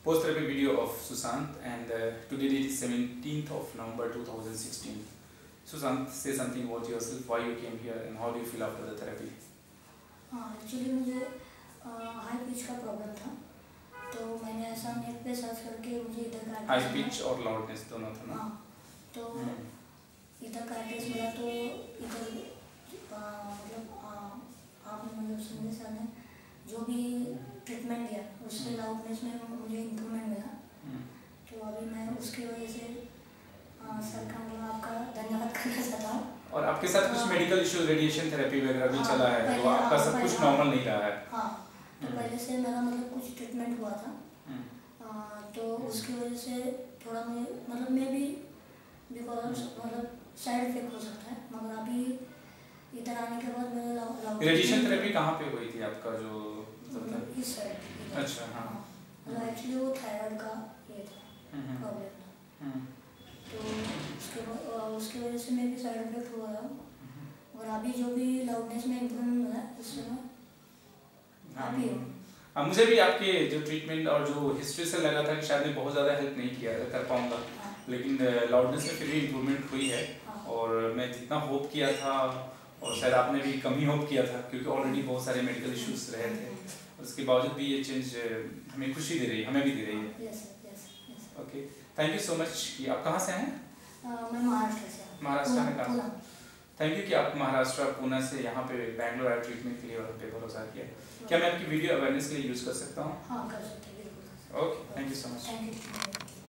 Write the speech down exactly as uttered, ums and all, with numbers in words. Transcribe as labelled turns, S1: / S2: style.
S1: post-therapy video of Susant, and uh, today it is seventeenth of November two thousand sixteen. Susant, say something about yourself, why you came here and how do you feel after the therapy?
S2: हाँ actually मुझे high pitch का problem था, तो मैंने ऐसा net पे search करके मुझे इधर का
S1: हाई पिच और लाउडनेस दोनों था ना?
S2: हाँ, तो इधर का एड्रेस मिला, तो इधर मतलब आपने मतलब संजय सर ने जो भी ट्रीटमेंट दिया उससे लाउडनेस में मुझे इम्प्रूवमेंट मिला। तो अभी मैं उसकी वजह से सर का मतलब आपका धन्यवाद करना चाहता हूँ।
S1: और आपके साथ कुछ मेडिकल इश्यूज, रेडिएशन थेरेपी वगैरह भी
S2: हाँ,
S1: चला है, तो आपका सब कुछ नॉर्मल नहीं रहा है?
S2: हाँ, तो पहले से मेरा मतलब कुछ ट्रीटमेंट हुआ था, आ, तो उसकी वजह से थोड़ा मुझे मतलब मैं भी बिकॉज मतलब साइड इफेक्ट हो सकता है, मगर अभी इधर आने के बाद मेरा
S1: रेडिएशन थेरेपी कहाँ पे हुई थी आपका? जो
S2: मतलब इस साइड।
S1: अच्छा, हाँ,
S2: मतलब एक्चुअली वो थायराइड का ये था प्रॉब्लम था, तो उसके उसकी वजह से मैं भी साइड इफेक्ट हुआ था। और अभी जो भी लाउडनेस में इम्प्रूवमेंट मिला है उससे मैं हैप्पी हूँ।
S1: हाँ, मुझे भी आपके जो ट्रीटमेंट और जो हिस्ट्री से लगा था कि शायद मैं बहुत ज़्यादा हेल्प नहीं किया कर पाऊँगा, लेकिन लाउडनेस में फिर भी इम्प्रूवमेंट हुई है। और मैं जितना होप किया था और शायद आपने भी कम ही होप किया था, क्योंकि ऑलरेडी बहुत सारे मेडिकल इश्यूज रहे थे, उसके बावजूद भी ये चेंज हमें खुशी दे रही है, हमें भी दे रही है।
S2: Yes yes yes.
S1: Okay, thank you so much. कि आप कहाँ से हैं?
S2: मैं महाराष्ट्र से।
S1: महाराष्ट्र में कहाँ? थैंक यू कि आप महाराष्ट्र पुणे से यहाँ पे बैंगलोर आए ट्रीटमेंट के लिए और हम पे भरोसा किया। क्या मैं आपकी वीडियो अवेयरनेस के लिए यूज़ कर सकता हूँ?
S2: हाँ कर सकते हैं, बिल्कुल।
S1: Okay, thank you so much.
S2: Thank you.